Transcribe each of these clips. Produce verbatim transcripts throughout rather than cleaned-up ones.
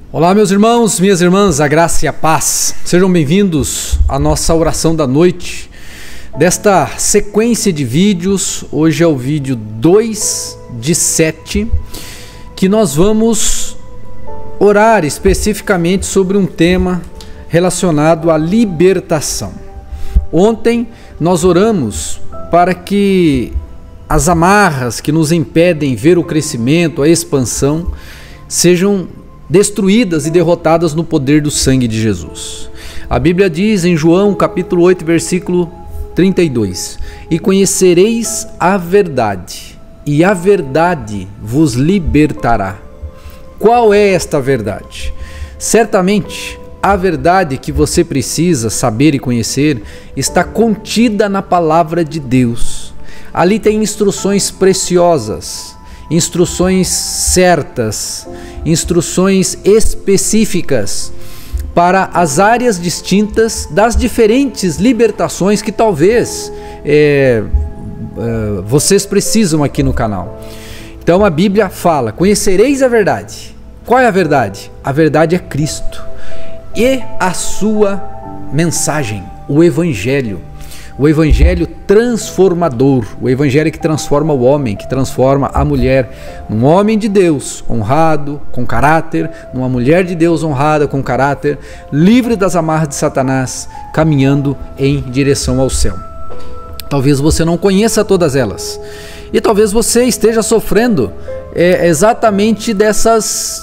Olá, meus irmãos, minhas irmãs, a graça e a paz. Sejam bem-vindos à nossa oração da noite, desta sequência de vídeos. Hoje é o vídeo dois de sete, que nós vamos orar especificamente sobre um tema relacionado à libertação. Ontem nós oramos para que as amarras que nos impedem ver o crescimento, a expansão, sejam destruídas e derrotadas no poder do sangue de Jesus. A Bíblia diz em João capítulo oito, versículo trinta e dois: E conhecereis a verdade, e a verdade vos libertará. Qual é esta verdade? Certamente, a verdade que você precisa saber e conhecer está contida na palavra de Deus. Ali tem instruções preciosas, instruções certas, instruções específicas para as áreas distintas das diferentes libertações que talvez é, é, vocês precisam aqui no canal. Então a Bíblia fala: conhecereis a verdade. Qual é a verdade? A verdade é Cristo e a sua mensagem, o Evangelho. O evangelho transformador, o evangelho que transforma o homem, que transforma a mulher num homem de Deus honrado, com caráter, numa mulher de Deus honrada, com caráter, livre das amarras de Satanás, caminhando em direção ao céu. Talvez você não conheça todas elas, e talvez você esteja sofrendo é, exatamente dessas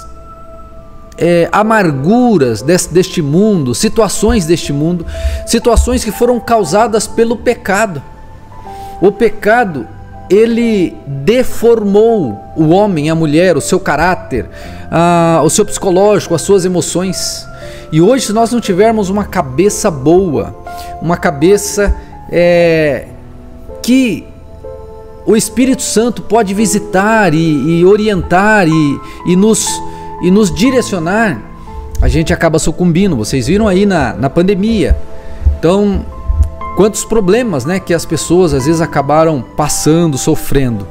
É, amarguras desse, deste mundo, situações deste mundo, situações que foram causadas pelo pecado. O pecado, ele deformou o homem, a mulher, o seu caráter, a, o seu psicológico, as suas emoções. E hoje, se nós não tivermos uma cabeça boa, uma cabeça é, que o Espírito Santo pode visitar e, e orientar e, e nos e nos direcionar, a gente acaba sucumbindo. Vocês viram aí na, na pandemia. Então, quantos problemas, né, que as pessoas às vezes acabaram passando, sofrendo.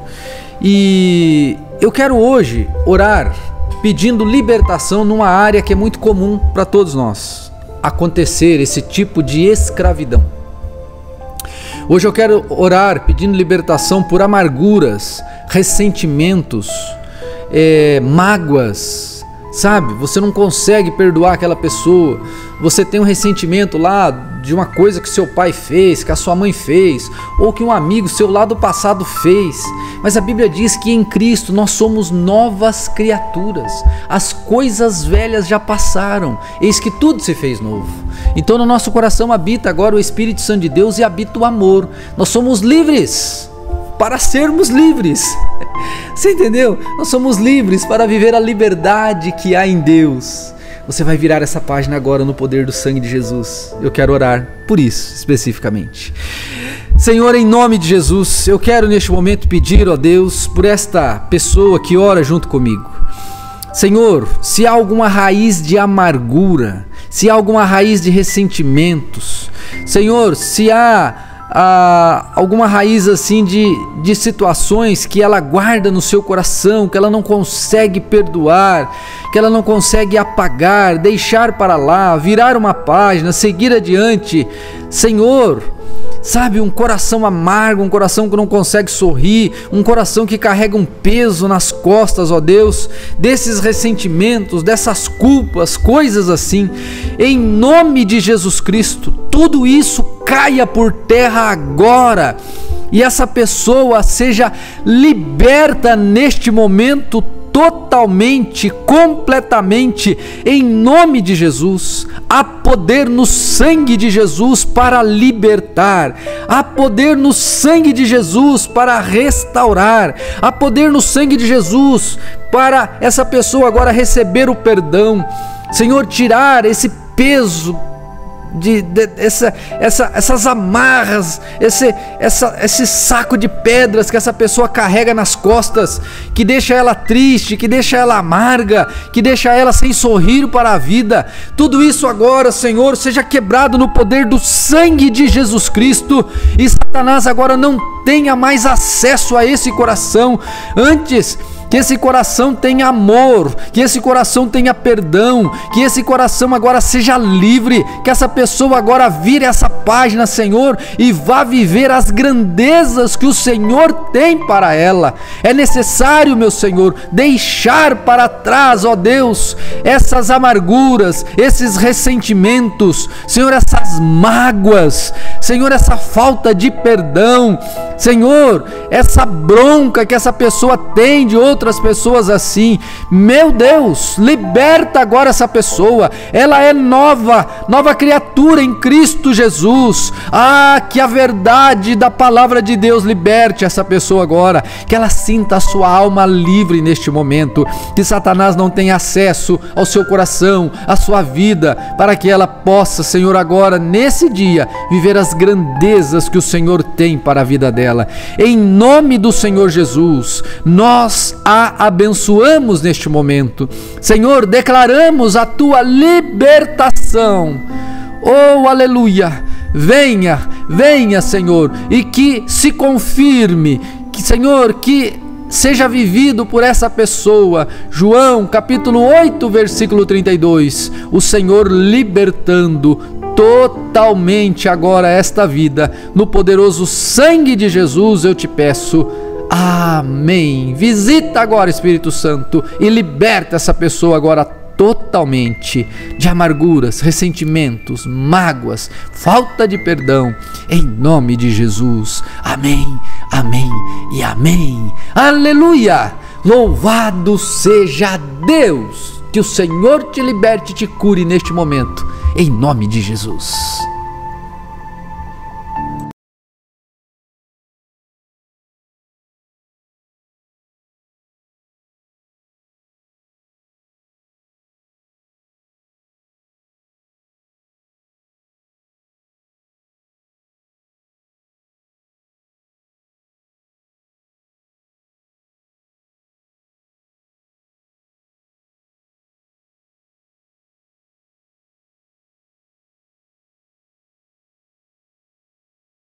E eu quero hoje orar pedindo libertação numa área que é muito comum para todos nós acontecer, esse tipo de escravidão. Hoje eu quero orar pedindo libertação por amarguras, ressentimentos, é, mágoas. Sabe, você não consegue perdoar aquela pessoa, você tem um ressentimento lá de uma coisa que seu pai fez, que a sua mãe fez, ou que um amigo seu lá do passado fez. Mas a Bíblia diz que em Cristo nós somos novas criaturas, as coisas velhas já passaram, eis que tudo se fez novo. Então no nosso coração habita agora o Espírito Santo de Deus e habita o amor. Nós somos livres para sermos livres. Você entendeu? Nós somos livres para viver a liberdade que há em Deus. Você vai virar essa página agora no poder do sangue de Jesus. Eu quero orar por isso especificamente. Senhor, em nome de Jesus, eu quero neste momento pedir, ó Deus, por esta pessoa que ora junto comigo. Senhor, se há alguma raiz de amargura, se há alguma raiz de ressentimentos, Senhor, se há Ah, alguma raiz assim de, de situações que ela guarda no seu coração, que ela não consegue perdoar, que ela não consegue apagar, deixar para lá, virar uma página, seguir adiante. Senhor, sabe, um coração amargo, um coração que não consegue sorrir, um coração que carrega um peso nas costas, ó Deus, desses ressentimentos, dessas culpas, coisas assim. Em nome de Jesus Cristo, tudo isso caia por terra agora e essa pessoa seja liberta neste momento totalmente, completamente, em nome de Jesus. Há poder no sangue de Jesus para libertar, há poder no sangue de Jesus para restaurar, há poder no sangue de Jesus para essa pessoa agora receber o perdão. Senhor, tirar esse peso De, de, essa, essa, essas amarras, esse, essa, esse saco de pedras que essa pessoa carrega nas costas, que deixa ela triste, que deixa ela amarga, que deixa ela sem sorrir para a vida. Tudo isso agora, Senhor, seja quebrado no poder do sangue de Jesus Cristo, e Satanás agora não tenha mais acesso a esse coração. Antes que esse coração tenha amor, que esse coração tenha perdão, que esse coração agora seja livre, que essa pessoa agora vire essa página, Senhor, e vá viver as grandezas que o Senhor tem para ela. É necessário, meu Senhor, deixar para trás, ó Deus, essas amarguras, esses ressentimentos, Senhor, essas mágoas, Senhor, essa falta de perdão, Senhor, essa bronca que essa pessoa tem de outras pessoas assim. Meu Deus, liberta agora essa pessoa. Ela é nova, nova criatura em Cristo Jesus. Ah, que a verdade da palavra de Deus liberte essa pessoa agora, que ela sinta a sua alma livre neste momento, que Satanás não tenha acesso ao seu coração, à sua vida, para que ela possa, Senhor, agora nesse dia viver as grandezas que o Senhor tem para a vida dela. Em nome do Senhor Jesus, nós a abençoamos neste momento. Senhor, declaramos a tua libertação. Oh, aleluia! Venha, venha, Senhor, e que se confirme, que, Senhor, que seja vivido por essa pessoa. João capítulo oito, versículo trinta e dois, o Senhor libertando totalmente agora esta vida, no poderoso sangue de Jesus eu te peço, amém. Visita agora, Espírito Santo, e liberta essa pessoa agora totalmente de amarguras, ressentimentos, mágoas, falta de perdão, em nome de Jesus, amém, amém e amém, aleluia. Louvado seja Deus. Que o Senhor te liberte e te cure neste momento, em nome de Jesus.